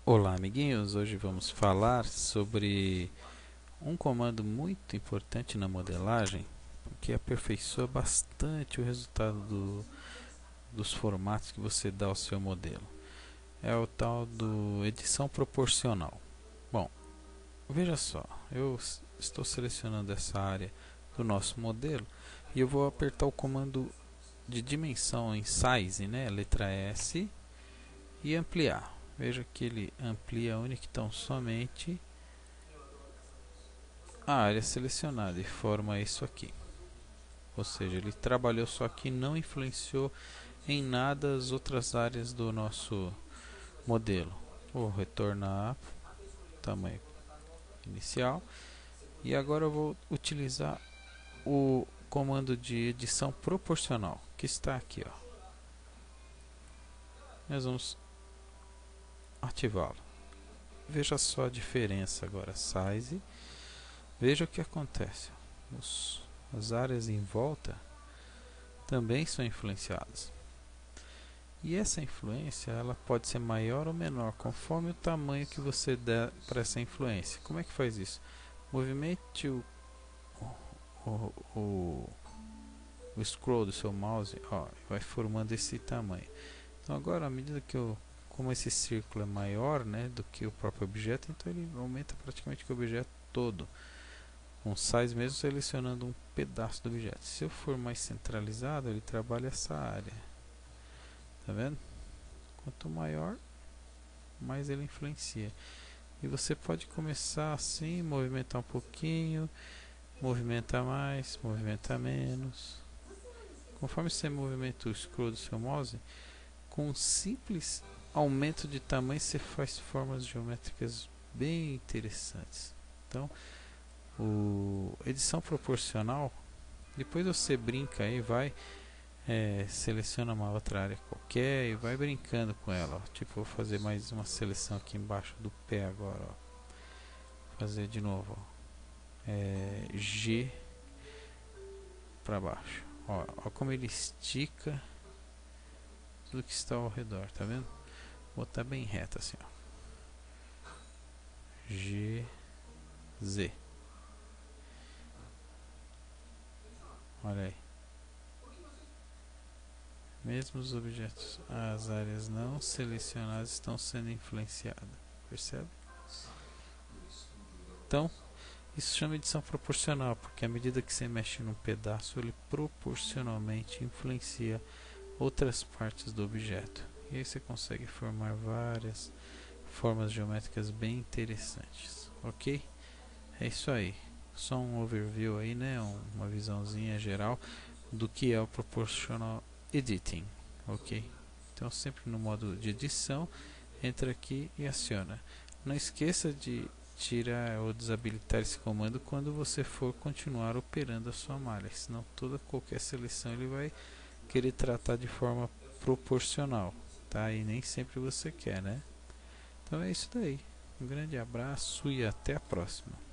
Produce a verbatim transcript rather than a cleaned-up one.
Olá, amiguinhos! Hoje vamos falar sobre um comando muito importante na modelagem que aperfeiçoa bastante o resultado do, dos formatos que você dá ao seu modelo. É o tal do edição proporcional. Bom, veja só, eu estou selecionando essa área do nosso modelo e eu vou apertar o comando de dimensão em size, né, letra S, e ampliar. Veja que ele amplia única e tão somente a área selecionada e forma isso aqui. Ou seja, ele trabalhou só aqui, não influenciou em nada as outras áreas do nosso modelo. Vou retornar tamanho inicial e agora eu vou utilizar o comando de edição proporcional que está aqui, ó. Nós vamos ativá-lo. Veja só a diferença agora, size. Veja o que acontece. Os, as áreas em volta também são influenciadas. E essa influência ela pode ser maior ou menor conforme o tamanho que você der para essa influência. Como é que faz isso? Movimente o, o, o, o scroll do seu mouse, ó, vai formando esse tamanho. Então agora, à medida que eu, como esse círculo é maior, né, do que o próprio objeto, então ele aumenta praticamente o objeto todo. Um size mesmo selecionando um pedaço do objeto. Se eu for mais centralizado, ele trabalha essa área. Tá vendo? Quanto maior, mais ele influencia. E você pode começar assim, movimentar um pouquinho, movimenta mais, movimenta menos. Conforme você movimenta o scroll do seu mouse, com um simples aumento de tamanho você faz formas geométricas bem interessantes. Então, o edição proporcional, depois você brinca aí, vai É, seleciona uma outra área qualquer e vai brincando com ela. Ó. Tipo, vou fazer mais uma seleção aqui embaixo do pé agora. Ó. Fazer de novo. Ó. É, G para baixo. Ó, ó como ele estica tudo que está ao redor, tá vendo? Vou botar bem reto assim. Ó. G, Z. Olha aí. Mesmo os objetos, as áreas não selecionadas estão sendo influenciadas. Percebe? Então, isso chama edição proporcional, porque à medida que você mexe num pedaço, ele proporcionalmente influencia outras partes do objeto. E aí você consegue formar várias formas geométricas bem interessantes. Ok? É isso aí. Só um overview aí, né? Uma visãozinha geral do que é o Proportional Editing. Ok? Então, sempre no modo de edição, entra aqui e aciona. Não esqueça de tirar ou desabilitar esse comando quando você for continuar operando a sua malha, senão toda qualquer seleção ele vai querer tratar de forma proporcional, tá? E nem sempre você quer, né? Então é isso daí. Um grande abraço e até a próxima.